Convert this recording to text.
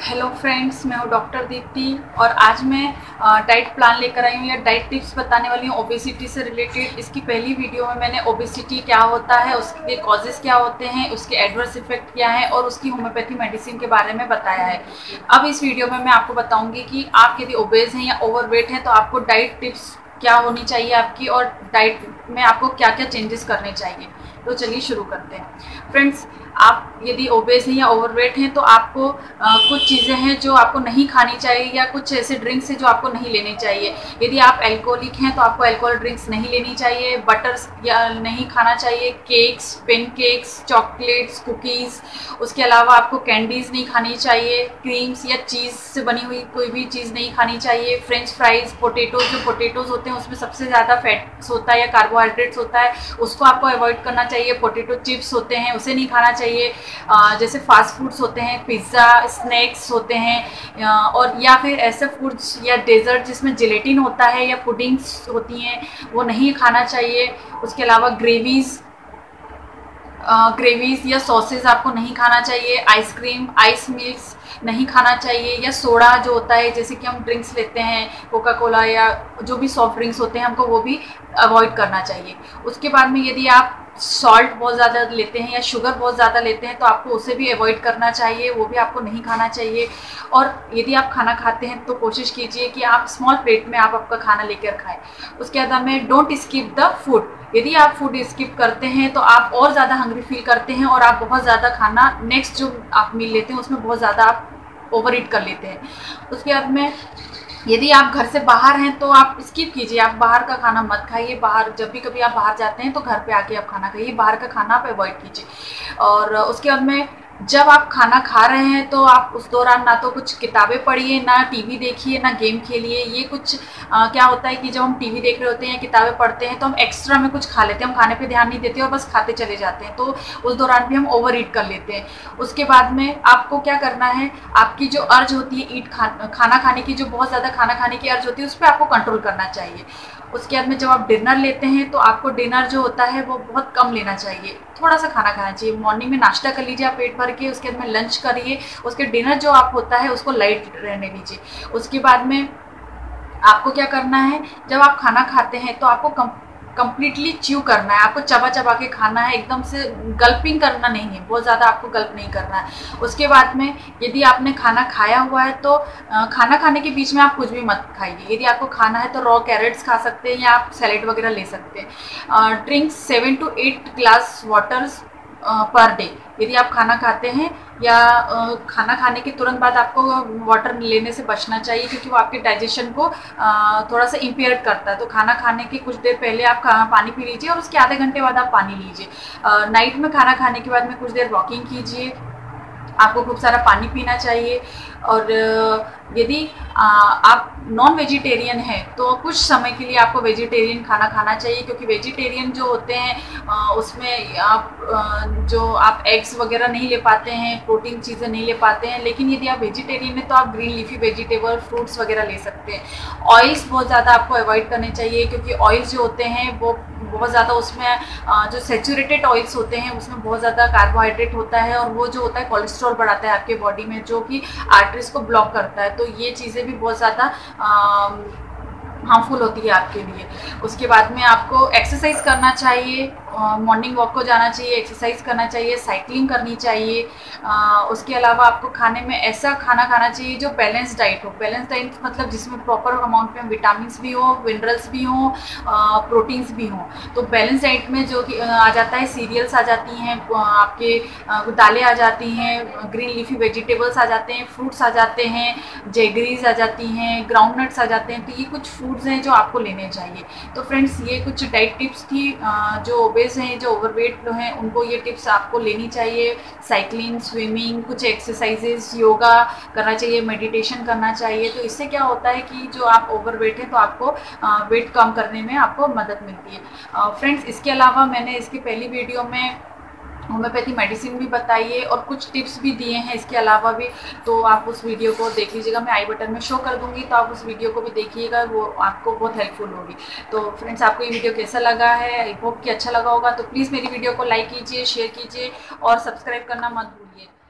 Hello friends, मैं हूँ doctor Deepti और आज मैं डाइट प्लान लेकर आई हूँ या डाइट टिप्स बताने वाली हूँ ओबेसिटी से रिलेटेड। इसकी पहली वीडियो में मैंने ओबेसिटी क्या होता है, उसके कॉजेज़ क्या होते हैं, उसके एडवर्स इफेक्ट क्या है और उसकी होम्योपैथी मेडिसिन के बारे में बताया है। अब इस वीडियो में मैं आपको बताऊँगी कि आप यदि ओबेज हैं या ओवरवेट हैं तो आपको डाइट टिप्स क्या होनी चाहिए आपकी और डाइट में आपको क्या क्या चेंजेस करने चाहिए। तो चलिए शुरू करते हैं फ्रेंड्स। आप यदि ओबेस हैं या ओवरवेट हैं तो आपको कुछ चीज़ें हैं जो आपको नहीं खानी चाहिए या कुछ ऐसे ड्रिंक्स हैं जो आपको नहीं लेने चाहिए। यदि आप एल्कोहलिक हैं तो आपको अल्कोहल ड्रिंक्स नहीं लेनी चाहिए, बटर्स या नहीं खाना चाहिए, cakes, pancakes, chocolates, cookies. उसके अलावा आपको कैंडीज़ नहीं खानी चाहिए, क्रीम्स या चीज़ से बनी हुई कोई भी चीज़ नहीं खानी चाहिए, फ्रेंच फ्राइज़, पोटैटोज़। जो पोटैटोज़ होते हैं उसमें सबसे ज़्यादा फैट्स होता है या कार्बोहाइड्रेट्स होता है, उसको आपको अवॉइड करना चाहिए। पोटैटो चिप्स होते हैं उसे नहीं खाना चाहिए। जैसे फास्ट फूड्स होते हैं, पिज़्ज़ा, स्नैक्स होते हैं और या फिर ऐसे फूड्स या डेजर्ट जिसमें जिलेटिन होता है या पुडिंग्स होती हैं वो नहीं खाना चाहिए। उसके अलावा ग्रेवीज या सॉसेज आपको नहीं खाना चाहिए। आइसक्रीम, आइस मिल्क्स नहीं खाना चाहिए या सोडा जो होता है, जैसे कि हम ड्रिंक्स लेते हैं कोका कोला या जो भी सॉफ्ट ड्रिंक्स होते हैं, हमको वो भी अवॉइड करना चाहिए। उसके बाद में यदि आप सॉल्ट बहुत ज़्यादा लेते हैं या शुगर बहुत ज़्यादा लेते हैं तो आपको उसे भी अवॉइड करना चाहिए, वो भी आपको नहीं खाना चाहिए। और यदि आप खाना खाते हैं तो कोशिश कीजिए कि आप स्मॉल प्लेट में आप आपका खाना लेकर खाएं। उसके बाद में डोंट स्किप द फूड। यदि आप फूड स्किप करते हैं तो आप और ज़्यादा हंग्री फील करते हैं और आप बहुत ज़्यादा खाना नेक्स्ट जो आप मील लेते हैं उसमें बहुत ज़्यादा आप ओवर ईट कर लेते हैं। उसके बाद में यदि आप घर से बाहर हैं तो आप स्किप कीजिए, आप बाहर का खाना मत खाइए। बाहर जब भी कभी आप बाहर जाते हैं तो घर पे आके आप खाना खाइए, बाहर का खाना आप अवॉइड कीजिए। और उसके बाद में जब आप खाना खा रहे हैं तो आप उस दौरान ना तो कुछ किताबें पढ़िए, ना टीवी देखिए, ना गेम खेलिए। ये कुछ क्या होता है कि जब हम टीवी देख रहे होते हैं, किताबें पढ़ते हैं तो हम एक्स्ट्रा में कुछ खा लेते हैं, हम खाने पे ध्यान नहीं देते और बस खाते चले जाते हैं, तो उस दौरान भी हम ओवर ईट कर लेते हैं। उसके बाद में आपको क्या करना है, आपकी जो अर्ज होती है खाना खाने की, जो बहुत ज़्यादा खाना खाने की अर्ज होती है, उस पर आपको कंट्रोल करना चाहिए। उसके बाद में जब आप डिनर लेते हैं तो आपको डिनर जो होता है वो बहुत कम लेना चाहिए, थोड़ा सा खाना खाना चाहिए। मॉर्निंग में नाश्ता कर लीजिए आप पेट भर के, उसके बाद में लंच करिए, उसके डिनर जो आप होता है उसको लाइट रहने दीजिए। उसके बाद में आपको क्या करना है, जब आप खाना खाते हैं तो आपको कंप्लीटली च्यू करना है, आपको चबा चबा के खाना है, एकदम से गल्पिंग करना नहीं है, बहुत ज़्यादा आपको गल्प नहीं करना है। उसके बाद में यदि आपने खाना खाया हुआ है तो खाना खाने के बीच में आप कुछ भी मत खाइए। यदि आपको खाना है तो रॉ कैरेट्स खा सकते हैं या आप सैलेड वगैरह ले सकते हैं। Drink 7 to 8 glass waters per day. यदि आप खाना खाते हैं या खाना खाने के तुरंत बाद आपको वाटर लेने से बचना चाहिए, क्योंकि वो आपके डाइजेशन को थोड़ा सा इम्पेयर करता है। तो खाना खाने के कुछ देर पहले आप पानी पी लीजिए और उसके आधे घंटे बाद आप पानी लीजिए। नाइट में खाना खाने के बाद में कुछ देर वॉकिंग कीजिए, आपको खूब सारा पानी पीना चाहिए। और यदि आप नॉन वेजिटेरियन हैं तो कुछ समय के लिए आपको वेजिटेरियन खाना खाना चाहिए, क्योंकि वेजिटेरियन जो होते हैं उसमें आप एग्स वगैरह नहीं ले पाते हैं, प्रोटीन चीज़ें नहीं ले पाते हैं। लेकिन यदि आप वेजिटेरियन हैं तो आप ग्रीन लीफी वेजिटेबल, फ्रूट्स वगैरह ले सकते हैं। ऑयल्स बहुत ज़्यादा आपको अवॉइड करने चाहिए, क्योंकि ऑयल्स जो होते हैं वो बहुत ज़्यादा उसमें जो सैचुरेटेड ऑयल्स होते हैं उसमें बहुत ज़्यादा कार्बोहाइड्रेट होता है और वो जो होता है कोलेस्ट्रॉल बढ़ाता है आपके बॉडी में, जो कि आर्टरीज को ब्लॉक करता है। तो ये चीज़ें भी बहुत ज़्यादा हार्मफुल होती है आपके लिए। उसके बाद में आपको एक्सरसाइज करना चाहिए, मॉर्निंग वॉक को जाना चाहिए, एक्सरसाइज करना चाहिए, साइकिलिंग करनी चाहिए। उसके अलावा आपको खाने में ऐसा खाना खाना चाहिए जो बैलेंस डाइट हो। बैलेंस डाइट मतलब जिसमें प्रॉपर अमाउंट में विटामिन्स भी हो, मिनरल्स भी हों, प्रोटीन्स भी हों। तो बैलेंस डाइट में जो आ जाता है, सीरियल्स आ जाती हैं, आपके दालें आ जाती हैं, ग्रीन लीफी वेजिटेबल्स आ जाते हैं, फ्रूट्स आ जाते हैं, जेगरीज आ जाती हैं, ग्राउंडनट्स आ जाते हैं। तो ये कुछ फूड्स हैं जो आपको लेने चाहिए। तो फ्रेंड्स, ये कुछ डाइट टिप्स थी। जो ओबेस हैं, जो ओवरवेट हैं, उनको ये टिप्स आपको लेनी चाहिए। साइकिलिंग, स्विमिंग, कुछ एक्सरसाइजेस, योगा करना चाहिए, मेडिटेशन करना चाहिए। तो इससे क्या होता है कि जो आप ओवरवेट हैं तो आपको वेट कम करने में आपको मदद मिलती है। फ्रेंड्स, इसके अलावा मैंने इसकी पहली वीडियो में होम्योपैथी मेडिसिन भी बताई है और कुछ टिप्स भी दिए हैं इसके अलावा भी, तो आप उस वीडियो को देख लीजिएगा। मैं आई बटन में शो कर दूंगी, तो आप उस वीडियो को भी देखिएगा, वो आपको बहुत हेल्पफुल होगी। तो फ्रेंड्स, आपको ये वीडियो कैसा लगा है, आई होप कि अच्छा लगा होगा। तो प्लीज़ मेरी वीडियो को लाइक कीजिए, शेयर कीजिए और सब्सक्राइब करना मत भूलिए।